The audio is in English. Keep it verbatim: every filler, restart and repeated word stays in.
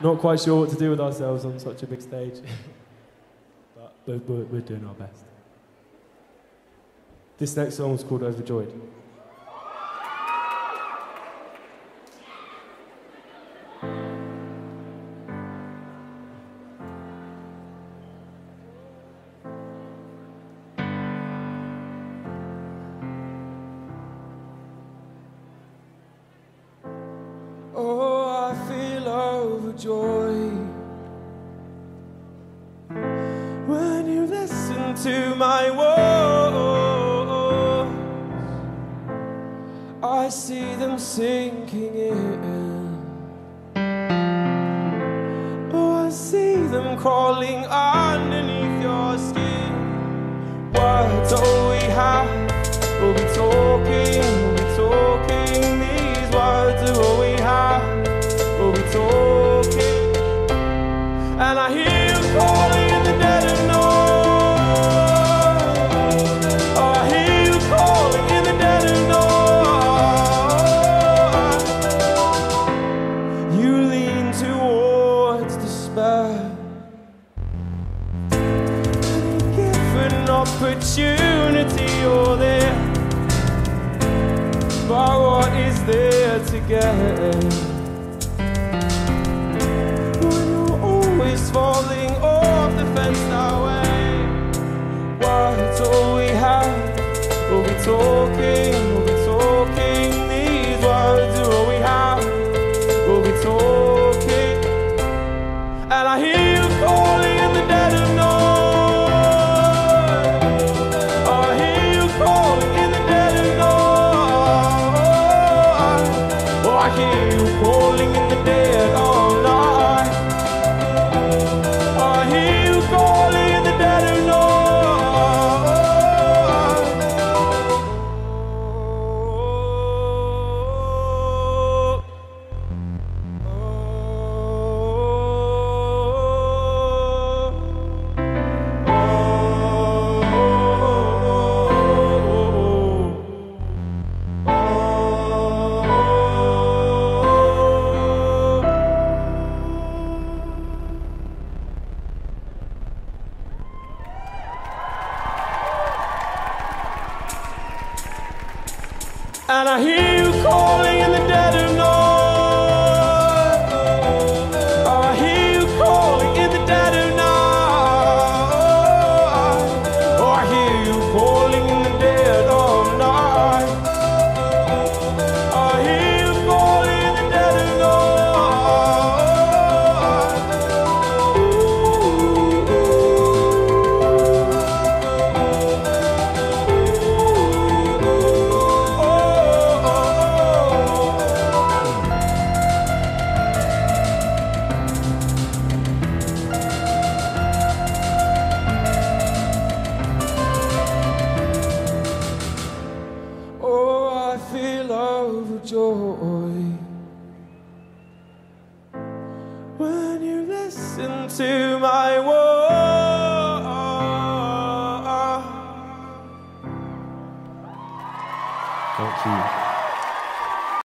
not quite sure what to do with ourselves on such a big stage. But we're, we're, we're doing our best. This next song is called Overjoyed. Oh, I feel overjoyed when you listen to my words. I see them sinking in. Oh, I see them crawling underneath your skin. Words all we have, we'll be talking, we'll be talking. These words are all we have, we'll be talking. And I hear you calling in the dead of night. Oh, I hear you calling in the dead of night. You lean towards despair, and given opportunity you're there. But what is there to get when you're always falling off the fence that way? Words all we have, we'll be talking, we'll be talking. These words are all we have, we'll be talking. And I hear you calling in the dead of night. Oh, I hear you calling in the dead of night. Oh, I hear you calling in the dead all night. Oh, I hear you calling in the dead of night. And I hear you calling in the dead of night. Oh, I hear you calling in the dead of night. Oh, I hear you calling in the dead of night. Oh, I hear you calling in the dead of overjoyed when you listen to my words. Thank you.